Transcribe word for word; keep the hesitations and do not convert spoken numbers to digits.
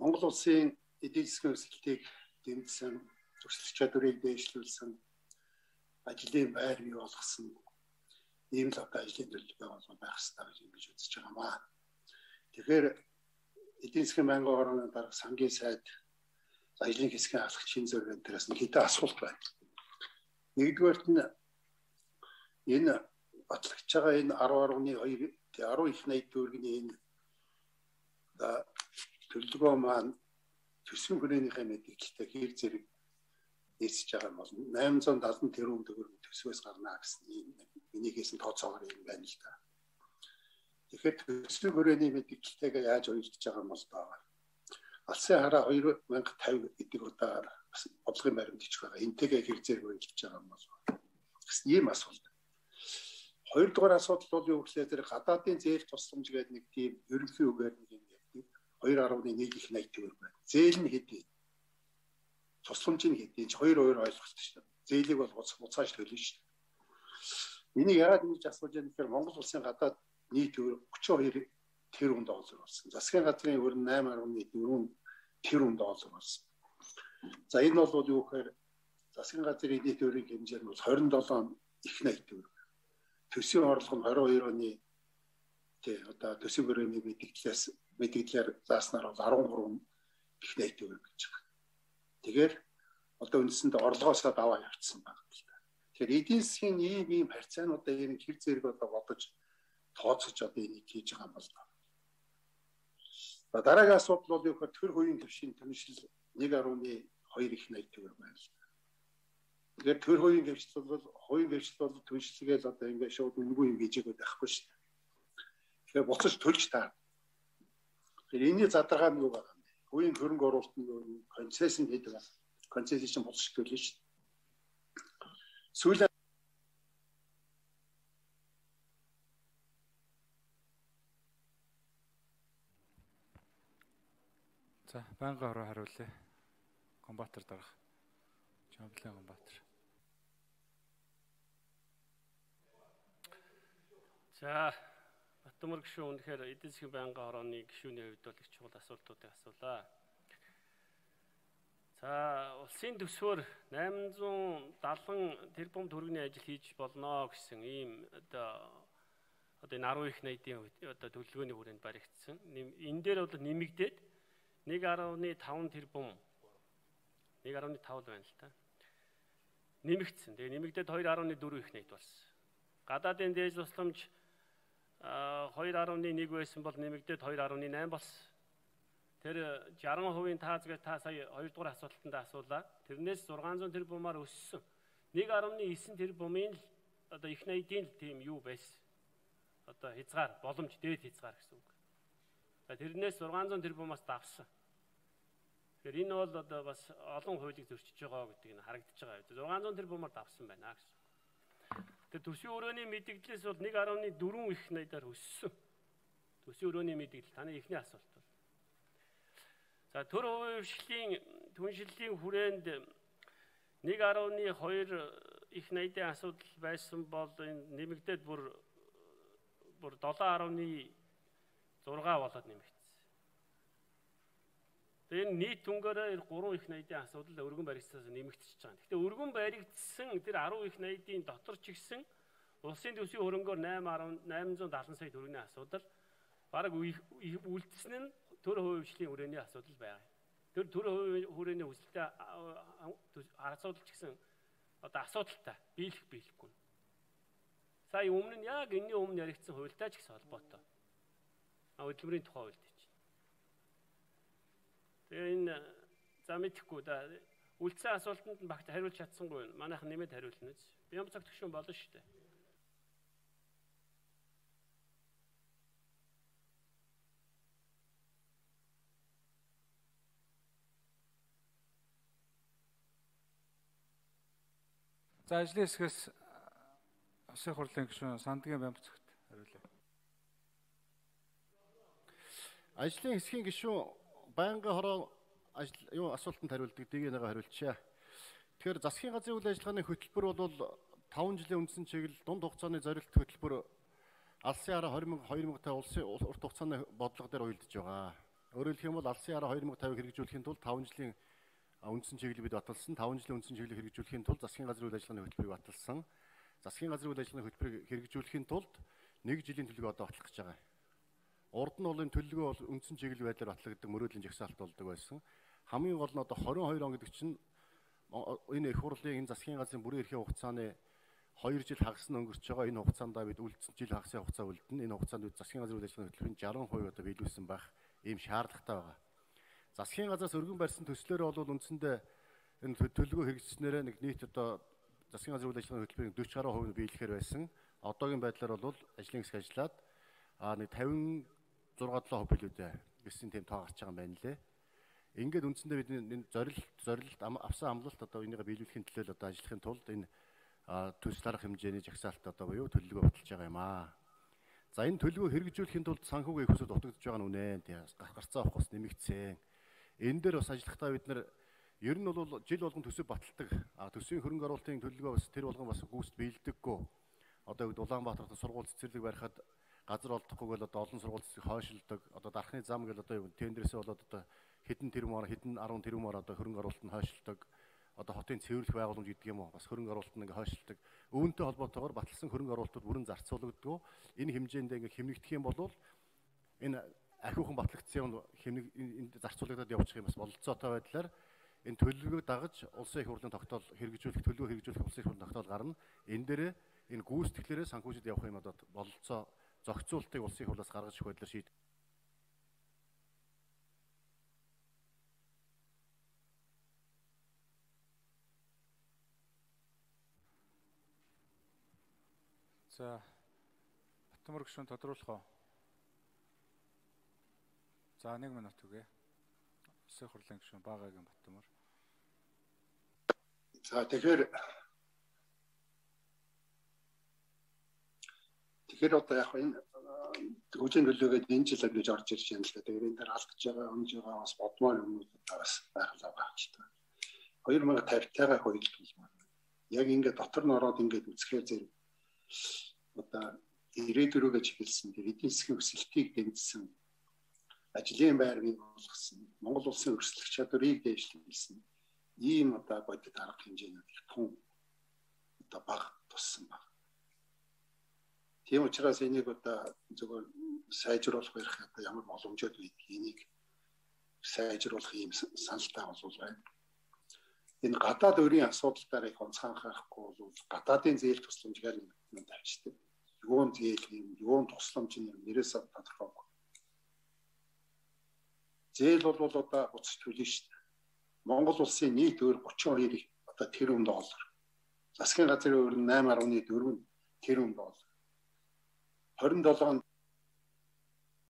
Монгол улсын эдийн засгийн өсөлтийг дэмжсэн, зөрчил чадварыг дэвшлүүлсэн, ажлын байр бий болгосон ийм л одоо ажлын төлөвлөгөө байх хэрэгтэй гэж ингэж үзэж байгаамаа. Тэгэхээр эдийн засгийн байнгын хорооны дарга сангийн сайд ажлын хэсгийн алхах чин зөргийн тэрээс нэг хэдэн асуулт байна. Нэгдүгээрт нь энэ батлагдж байгаа энэ арван арваны хоёр арван их найд төгрөгийн энэ төлөвлөгөө маань төсвийн хүрээнийхээ мэдээлэлтэй хэр зэрэг нийцэж байгаа юм бол найман зуун далдан тэрбум төгрөг төсвөөс гарна гэсэн ийм энийгээс нь тооцоогоор юм байна л да. Тэгэхээр төсвийн хүрээний мэдээлэлтэйгээ яаж уялдаж байгаа юм бол даа. Алсын хараа хоёр мянга тавь гэдэг удаа бодлогын баримт ичих байгаа. Энтэйгээ хэр зэрэг уялдаж байгаа юм бол гэсэн ийм асуулт. Хоёрдугаар асуудал бол юу гэхээр тэр гадаадын зээл тусламж гэдэг нэг тийм ерөнхий үгээр нэг юм ярьдаг. хоёр арван нэг их найд төгрөг байна. Зээл нь хэдий. Тусламжийн хэдий ч хоёр хоёр ойлголт шүү дээ. Зээлийг бол буцааж төлнө шүү дээ. Энийг яагаад ингэж асууж байгаа гэхээр Монгол улсын гадаад нийт төгрөг өчиг хоёр тэрбум доллар болсон. Засгийн газрын өрн найман арван дөрвөн тэрбум доллар болсон. За энэ бол юу гэхээр засгийн газрын нийт төгрөгийн хэмжээр нь бол хорин долоо их найд төгрөг. Төсвийн орлого нь хорин хоёр оны тий одоо төсвийн хүрээний мэдээлэлээс мэдээлэлээр зааснаар бол арван гурван их найд төгрөг гэж байна. Тэгэхээр одоо үндсэндээ орлогоосоо даваа явцсан байна л да. Тэгэхээр эдийн засгийн ийм ийм харьцаануудаа ер нь хэр зэрэг одоо бодож тооцож одоо энийг хийж байгаа юм бол. Дараагийн асуудал бол юу гэхээр төр хувийн гишүүн түншил нэг арван хоёр их найд төгрөг байна л да. Тэгэхээр төр хувийн гишүүн бол хувийн гишүүн бол түншлэгээл одоо ингэ шууд үнгүй юм гэж байхгүй шүү дээ. Тэгэхээр буцаж төлж таа. Тэгэхээр энэний задаргаа нь юу байгаа юм бэ? Хувийн хөрөнгө оруулалт нь концессион хийдэг. Концессион буцаж төлнө шүү дээ. Сүүлийн За, байнгын хороо хариулъя. Гомбаатар дарга. Хөгжлийн Гомбаатар. За, Баттөмөр гишүүн үнэхээр эдийн засгийн байнгын хорооны гишүүний хувьд бол их чухал асуултуудыг асуулаа. За, улсын төсвөөр найман зуун далан тэрбум төгрөгийн ажил хийж болно гэсэн ийм одоо одоо энэ арван их найдын одоо төлөвлөгөөний хүрээнд баригдсан. Энэ дээр бол нэмэгдээд нэг арван таван тэрбум нэг арван таван байна л та. Нэмэгдсэн. Тэгээ нэмэгдээд хоёр арван дөрвөн их найд болсон. Гадаадын дээд тусламж хоёр арван нэг байсан бол нэмэгдээд хоёр арван найм болсон. Тэр жарган хувийн тааз гэж та сая хоёрдугаар асуултанд асуулаа. Тэрнээс зургаан зуун тэрбумаар өссөн. нэг арван девять тэрбумын л одоо их найдын л тийм юу байсан. Одоо хязгаар, боломж дээд хязгаар гэсэн үг. За тэрнээс зургаан зуун тэрбумаас давсан. Тэгэхээр энэ бол одоо бас олон хуулийг зөрчиж байгаа гэдэг нь харагдаж байгаа. зургаан зуун тэрбумаар давсан байна гэсэн. Тэр төсвийн өрөөний мэдэгдлээс бол нэг арван дөрвөн их найдаар өссөн. Төсвийн өрөөний мэдэгдэл таны эхний асуулт бол. За төр хувийн түншлэлийн хүрээнд нэг арван хоёр их найдын асуудал байсан бол энэ нэмэгдээд бүр бүр долоо арван зургаа болоод нэмэгдсэн. Тэгээ энэ нийт түнгээрээ гурван их найдын асуудал өргөн баригдсанаас нэмэгдчихэж байгаа. Гэхдээ өргөн баригдсан тэр арван их найдын дотор ч гэсэн улсын төсвийн хөрөнгөөр найман зуун далан сая төгрөгийн асуудал бараг үлдсэн нь төр хувийн хүрээний асуудал байгаа. Тэр төр хувийн хүрээний хүсэлтэй асуудал ч гэсэн одоо асуудалтай биелэх биелэхгүй. Сая өмнө нь яг энэний өмнө яригдсан хуультай ч гэсэн холбоотой. А хөтөлбөрийн тухай хуульд чинь. Тэгээ энэ за мэдэхгүй да үлдсэн асуултанд нь багт хариулж чадсангүй байна. Манайхан нэмээд хариулна үз. Би юм цаг төгшөн болно шүү дээ. За ажлын хэсгээс Улсын хурлын гишүүн Сандгийн Бямбцогт хариулъя. Ажлын хэсгийн гишүүн байнгын хороо ажил юу асуултанд хариулдаг дэг нэгэ хариулчихъя. Тэгэхээр засгийн газрын үйл ажиллагааны хөтөлбөр бол таван жилийн үндсэн чиглэл дунд хугацааны зорилт хөтөлбөр Алсын хараа хоёр мянга улсын урт хугацааны бодлого дээр уялдаж байгаа. Өөрөөр хэлэх юм бол Алсын хараа хоёр мянга тавиг хэрэгжүүлэхийн тулд таван жилийн үндсэн чиглэлийг бид баталсан. таван жилийн үндсэн чиглэлийг хэрэгжүүлэхийн тулд засгийн газрын үйл ажиллагааны хөтөлбөрийг баталсан. Засгийн газрын үйл ажиллагааны хөтөлбөрийг хэрэгжүүлэхийн тулд нэг жилийн төлөвлөгөө одоо батлах гэж байгаа. Урд нь бол энэ төлөвлөгөө бол үндсэн чиглэл байдлаар батлагддаг мөрөөдлийн жагсаалт болдог байсан. Хамгийн гол нь одоо хорин хоёр он гэдэг чинь энэ их хурлын энэ засгийн газрын бүрэн эрхийн хугацааны хоёр жил хагас нь өнгөрч байгаа. Энэ хугацаанд бид үлдсэн жил хагасын хугацаа үлдэнэ. Энэ хугацаанд бид засгийн газрын үйл ажиллагааны хөтөлбөрийн шестьдесят percent одоо биелүүлсэн байх ийм шаардлагатай байгаа. Засгийн газраас өргөн барьсан төслөөрөө бол үндсэндээ энэ төлөвлөгөө хэрэгжснээр нэг нийт одоо засгийн газрын үйл ажиллагааны хөтөлбөрийн forty percent биелэхээр байсан. Одоогийн байдлаар бол ажлын хэсэг ажиллаад аа нэг fifty-six seven билүүдээ гэсэн тийм тоо гарч байгаа юм байна лээ. Ингээд үндсэндээ бид энэ зорилт зорилт авсан амлалт одоо энийгээ биелүүлэхийн төлөө одоо ажиллахын тулд энэ төсөл арга хэмжээний жагсаалт одоо буюу төлөвлөгөө баталж байгаа юм аа. За энэ төлөвлөгөө хэрэгжүүлэхийн тулд санхүүгийн их усуд дутагдж байгаа нь үнэн. Гарцаа авах бас нэмэгдсэн. Энэ дээр бас ажиллахдаа бид нар ер нь бол жил болгон төсөв баталдаг. А төсвийн хөрөнгө оруулалтын төлөвлөгөө бас тэр болгон бас гүйцэд биелдэггүй. Одоо бид Улаанбаатарт сургууль цэцэрлэг барихад газар олдохгүйг бол одоо олон сургууль цэцэрлэг хойшилдог. Одоо дархны зам гэл одоо тендерээс болоод одоо хэдэн тэрбумаар хэдэн ten тэрбумаар одоо хөрөнгө оруулалт нь хойшилдог. Одоо хотын цэвэрлэх байгууламж гэдэг юм уу бас хөрөнгө оруулалт нь ингээ хойшилдог. Үүнтэй холбоотойгоор баталсан хөрөнгө оруулалтууд бүрэн зарцуулагддаг. Энэ хэмжээнд ингээ хэмнэгдэх юм бол энэ ахиухан батлагдсан юм хэмнэг энд зарцуулагдаад явчих юм бас бололцоотой байдлаар энэ төлөвлөгөөг дагаж улсын их хурлын тогтоол хэрэгжүүлэх төлөвлөгөө хэрэгжүүлэх улсын их хурлын тогтоол гарна. Энэ дээрээ энэ гүйцэтгэлээрээ санхүүжилт явах юм одоо бололцоо зохицуултыг улсын их хурлаас гаргаж өгөх байдлаар шийд. За Баттөмөр гишүүн тодруулах уу? За нэг минут үгүй. Улсын хурлын гишүүн Багаагийн Баттөмөр. За тэгэхээр тэгэхээр одоо яг энэ хөгжлийн төлөвлөгөөд энэ жил гэж орж ирж байна л да. Тэгэхээр энэ дээр алдаж байгаа, онж байгаа бас бодмоор юмнууд бас байх л байгаа ч та. two thousand fifty-тайгаа хоёулдуулмаар. Яг ингээд дотор нь ороод ингээд үсгээр зэрэг одоо ирээдүрөөгөө чиглэсэн эдийн засгийн өсөлтийг дэмжсэн ажлын байр бий болгосон Монгол улсын өрсөлдөх чадварыг дэвшлүүлсэн ийм одоо бодит арга хэмжээнүүд их тун одоо баг туссан баг. Тийм учраас энийг одоо зөвхөн сайжруулах ярих одоо ямар боломжууд байдгийг энийг сайжруулах ийм саналтай болов байна. Энэ гадаад өрийн асуудалтаар их онцгойхгүй бол гадаадын зээл тусламжгаар юм тавьчихдаг. Юун зээл юм, юун тусламж юм нэрээс тодорхойгүй. Зээл бол одоо уцч төлнө шүү дээ. Монгол улсын нийт өр thirty-two одоо тэрбум доллар. Засгийн газрын өр нь eight point four тэрбум доллар. twenty-seven